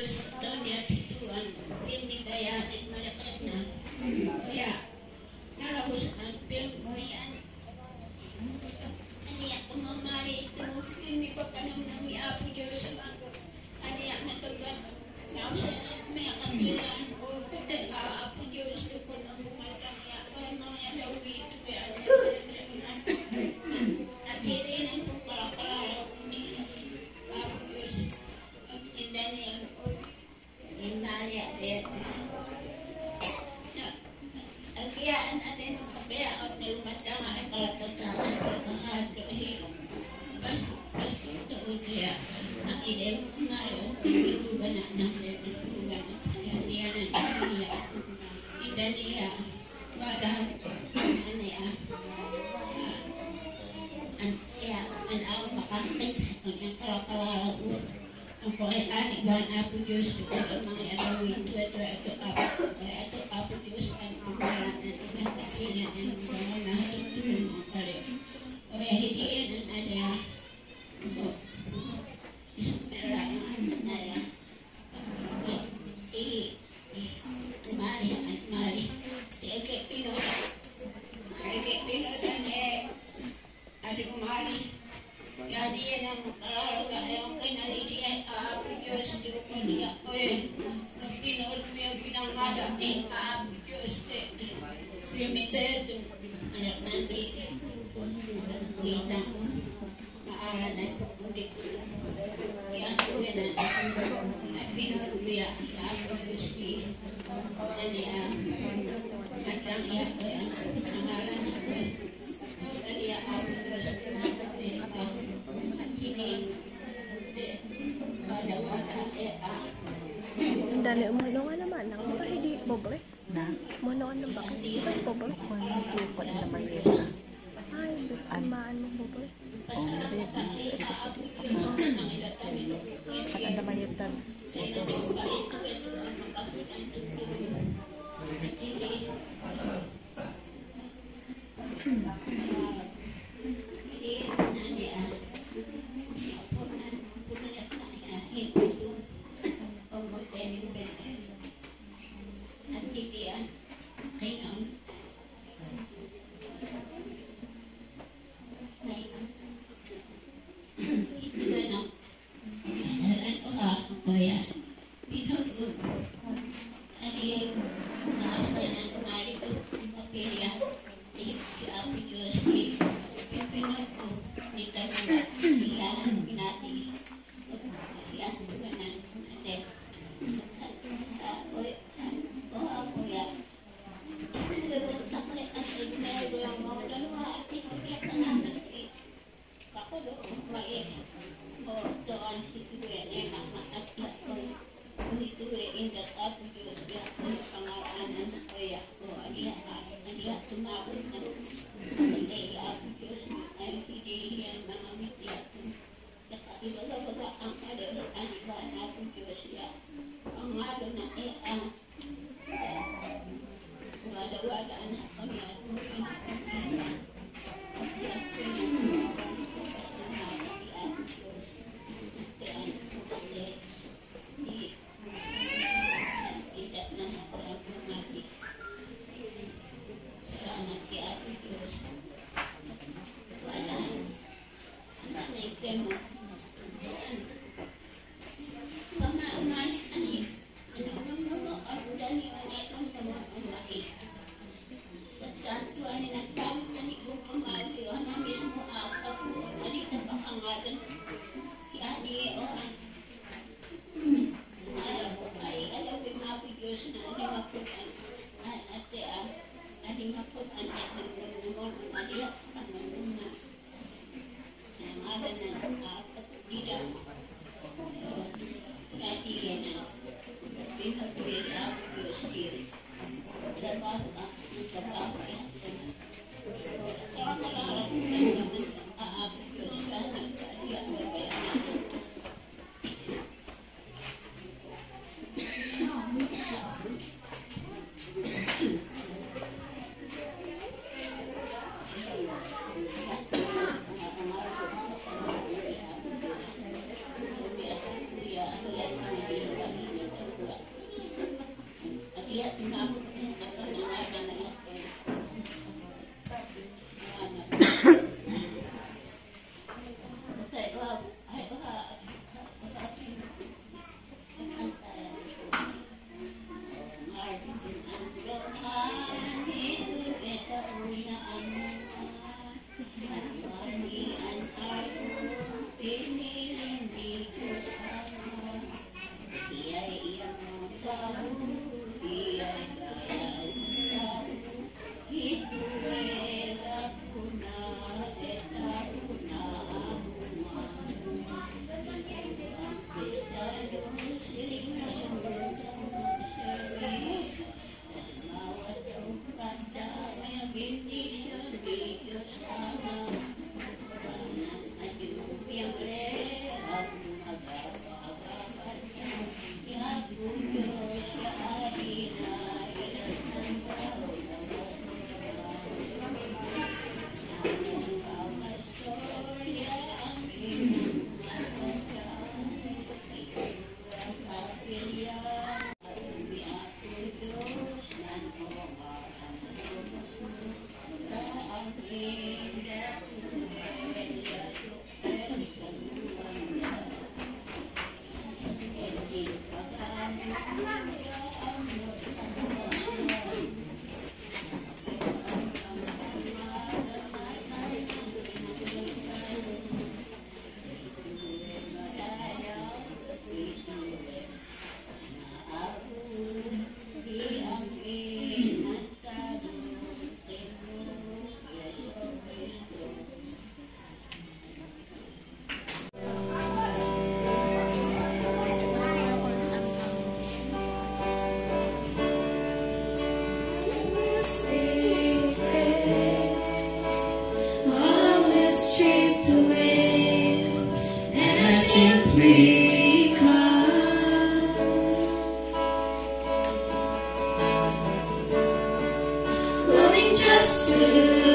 Diyos, Tonya, Tituan, hindi kaya at malakat na. Kaya, nalabos ang pinagmurian. Aniyak ko mamari ito, hindi pa panam ng Apo Diyos sa bago. Aniyak na tugat, may kapilaan o katal Apo Diyos, lupon ang bumatang niya. O mga dawi ito, kaya at hindi ng pagkalakala ni Apo Diyos. At hindi niya, Maria, Agyaan natin ang kabayaan na lumatang ay kalatataan at basta ito kaya ang idem umaro ilugan na ng ilugan kaya niya na niya ida niya wadahan niya an ang makakit ang kalakala ang kaya ban Apo Diyos ito ang mga alawin ito Apo Diyos ang umaran at nakakilin ang mga nahatutulong ang kare o kaya hidiin ang ada isumera ang ada mari ike pino dan adik mari jadi yang kalau yang kena dia Apo Diyos dia pinang ada Apo Diyos limited anak nanti kita maaral na hindi yan ko na pinang dia Apo Diyos jadi matang iya ko yan maaral na ko dia Apo Diyos Dali umano nga naman ang mga hindi bobre na umano nga naman bakit hindi bobre kung ko na naman yun ay amaan mo bobre at ang naman yun tan Simply come, loving just to